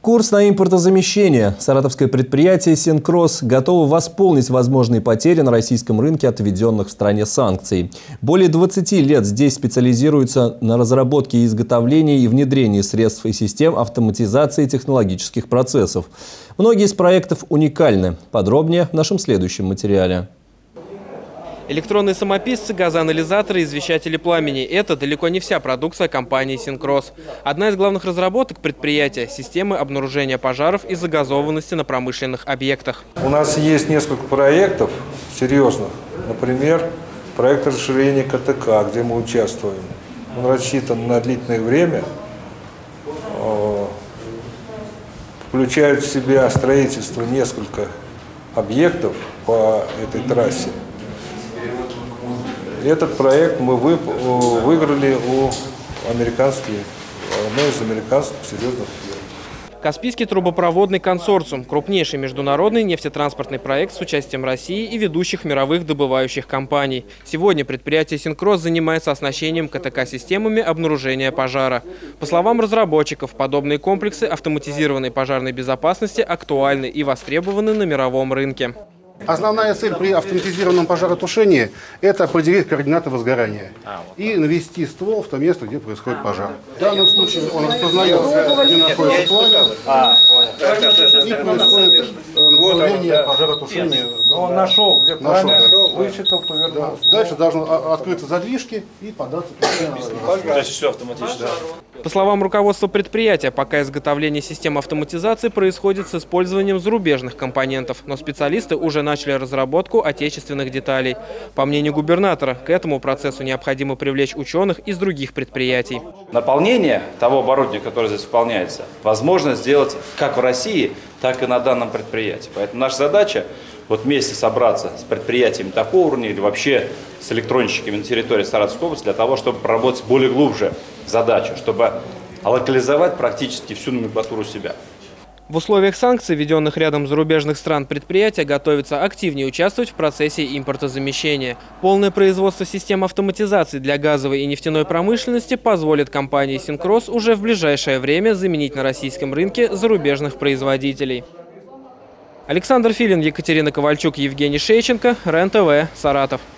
Курс на импортозамещение. Саратовское предприятие «Синкросс» готово восполнить возможные потери на российском рынке от введенных в стране санкций. Более 20 лет здесь специализируются на разработке и изготовлении и внедрении средств и систем автоматизации технологических процессов. Многие из проектов уникальны. Подробнее в нашем следующем материале. Электронные самописцы, газоанализаторы и извещатели пламени – это далеко не вся продукция компании «Синкросс». Одна из главных разработок предприятия – системы обнаружения пожаров и загазованности на промышленных объектах. У нас есть несколько проектов серьезных. Например, проект расширения КТК, где мы участвуем. Он рассчитан на длительное время, включает в себя строительство нескольких объектов по этой трассе. Этот проект мы выиграли у одной из американских серьезных фирм. Каспийский трубопроводный консорциум – крупнейший международный нефтетранспортный проект с участием России и ведущих мировых добывающих компаний. Сегодня предприятие «Синкросс» занимается оснащением КТК-системами обнаружения пожара. По словам разработчиков, подобные комплексы автоматизированной пожарной безопасности актуальны и востребованы на мировом рынке. Основная цель при автоматизированном пожаротушении – это определить координаты возгорания и навести ствол в то место, где происходит пожар. В данном случае он распознает, где находится пламя, и происходит направление пожаротушения. Но он нашел, где пламя, высчитал, повернул. Дальше должны открыться задвижки и податься. То есть все автоматически. По словам руководства предприятия, пока изготовление систем автоматизации происходит с использованием зарубежных компонентов, но специалисты уже начали разработку отечественных деталей. По мнению губернатора, к этому процессу необходимо привлечь ученых из других предприятий. Наполнение того оборудования, которое здесь выполняется, возможно сделать как в России, так и на данном предприятии. Поэтому наша задача вместе собраться с предприятиями такого уровня или вообще с электронщиками на территории Саратовской области для того, чтобы проработать более глубже задачу, чтобы локализовать практически всю номенклатуру себя. В условиях санкций, введенных рядом зарубежных стран, предприятия готовятся активнее участвовать в процессе импортозамещения. Полное производство систем автоматизации для газовой и нефтяной промышленности позволит компании «Синкросс» уже в ближайшее время заменить на российском рынке зарубежных производителей. Александр Филин, Екатерина Ковальчук, Евгений Шейченко, РЕН-ТВ, Саратов.